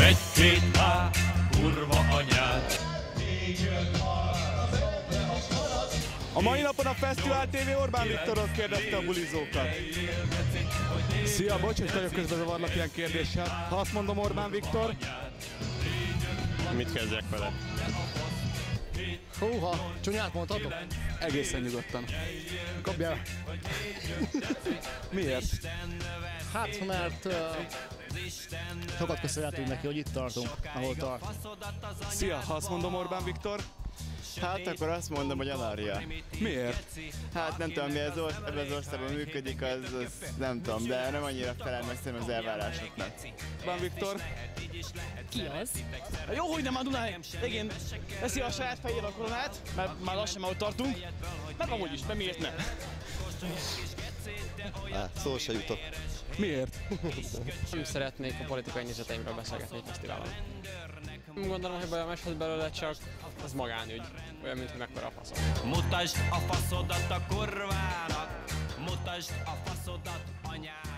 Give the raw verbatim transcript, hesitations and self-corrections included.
Egy-két H, kurva anyád. A mai napon a Fesztivál té vé Orbán Viktorot kérdezte a bulizókat. Szia, bocs, hogy vagyok közben zavarlak ilyen kérdéssel. Ha azt mondom Orbán Viktor... Mit kezdjek vele? Húha, csúnyát mondhatok? Egészen nyugodtan. Kapjál! Miért? Hát, mert uh, sokat köszönhetünk neki, hogy itt tartunk, ahol tart. Szia, ha azt mondom Orbán Viktor... Hát akkor azt mondom, hogy anarchia. Miért? Hát nem tudom, mi az or- ebben az országban működik, az, az nem tudom, de nem annyira felel meg szerintem az elvárásoknak. Orbán Viktor... Ki az? Jó, hogy nem a Dunai. Igen, veszi a saját fejére a koronát, mert már lassan már ott tartunk. Meg amúgy is, mert miért ne? Á, szó se jutok. Miért? Nem szeretnék a politikai nézeteimről beszélgetni egy fesztiválon. Gondolom, hogy baj a meshet belőle, csak az magánügy. Olyan, mint hogy mekkora a faszom. Mutasd a faszodat a kurvának, mutasd a faszodat anyád.